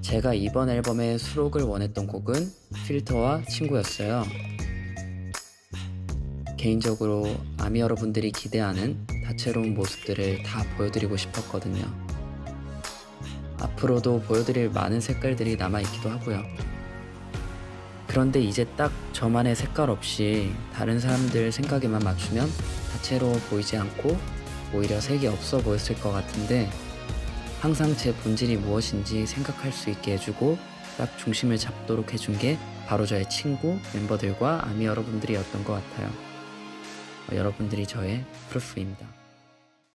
제가 이번 앨범에 수록을 원했던 곡은 필터와 친구였어요. 개인적으로 아미 여러분들이 기대하는 다채로운 모습들을 다 보여드리고 싶었거든요. 앞으로도 보여드릴 많은 색깔들이 남아있기도 하고요. 그런데 이제 딱 저만의 색깔 없이 다른 사람들 생각에만 맞추면 다채로워 보이지 않고 오히려 색이 없어 보였을 것 같은데, 항상 제 본질이 무엇인지 생각할 수 있게 해주고 딱 중심을 잡도록 해준 게 바로 저의 친구, 멤버들과 아미 여러분들이었던 것 같아요. 여러분들이 저의 프루프입니다.